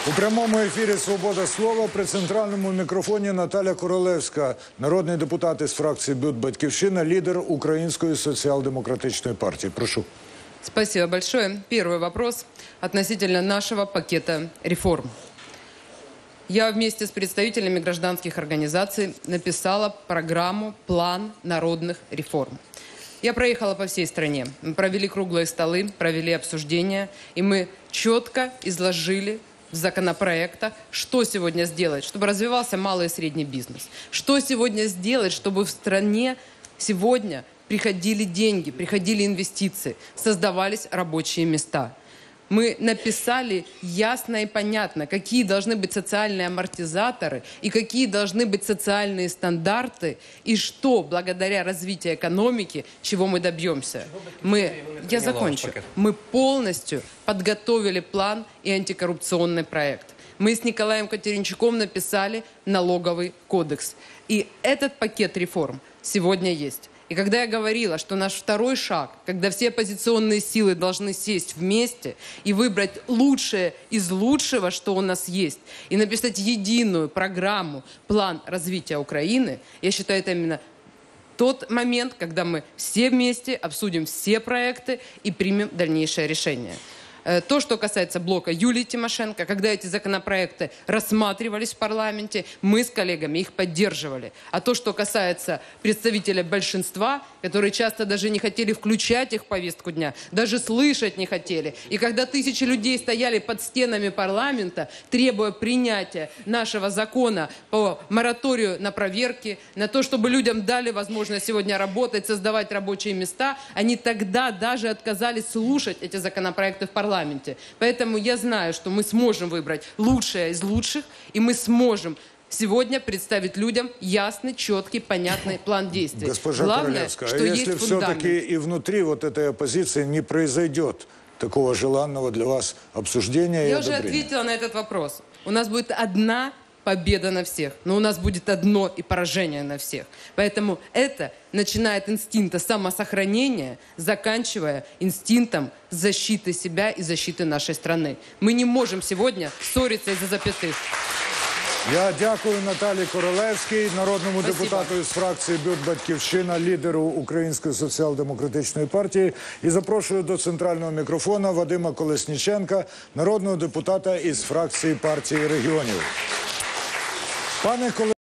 У прямому ефірі «Свобода слова» при центральному мікрофоні Наталя Королевська, народний депутат із фракції БЮТ «Батьківщина», лидер Украинской социал-демократической партии. Прошу. Спасибо большое. Первый вопрос относительно нашего пакета реформ. Я вместе с представителями гражданских организаций написала программу «План народных реформ». Я проехала по всей стране, мы провели круглые столы, провели обсуждения, и мы четко изложили в законопроектах, что сегодня сделать, чтобы развивался малый и средний бизнес. Что сегодня сделать, чтобы в стране сегодня приходили деньги, приходили инвестиции, создавались рабочие места. Мы написали ясно и понятно, какие должны быть социальные амортизаторы и какие должны быть социальные стандарты, и что благодаря развитию экономики, чего мы добьемся. Я закончу. Мы полностью подготовили план и антикоррупционный проект. Мы с Николаем Катеринчуком написали налоговый кодекс. И этот пакет реформ сегодня есть. И когда я говорила, что наш второй шаг, когда все оппозиционные силы должны сесть вместе и выбрать лучшее из лучшего, что у нас есть, и написать единую программу, план развития Украины, я считаю, это именно тот момент, когда мы все вместе обсудим все проекты и примем дальнейшее решение. То, что касается блока Юлии Тимошенко, когда эти законопроекты рассматривались в парламенте, мы с коллегами их поддерживали. А то, что касается представителей большинства, которые часто даже не хотели включать их в повестку дня, даже слышать не хотели. И когда тысячи людей стояли под стенами парламента, требуя принятия нашего закона по мораторию на проверки, на то, чтобы людям дали возможность сегодня работать, создавать рабочие места, они тогда даже отказались слушать эти законопроекты в парламенте. Поэтому я знаю, что мы сможем выбрать лучшее из лучших, и мы сможем сегодня представить людям ясный, четкий, понятный план действий. Госпожа Главное, Королевская, что а если есть фундамент. все-таки и внутри вот этой оппозиции не произойдет такого желанного для вас обсуждения и Я уже одобрения? ответила на этот вопрос. У нас будет одна победа на всех, но у нас будет одно и поражение на всех. Поэтому это начинает инстинкта самосохранения, заканчивая инстинктом защиты себя и защиты нашей страны. Мы не можем сегодня ссориться из-за запятых. Я дякую Наталі Королевській, народному Спасибо. депутату із фракції БЮТ «Батьківщина», лідеру Української соціал-демократичної партії. І запрошую до центрального мікрофона Вадима Колесніченка, народного депутата із фракції партії регіонів. Пане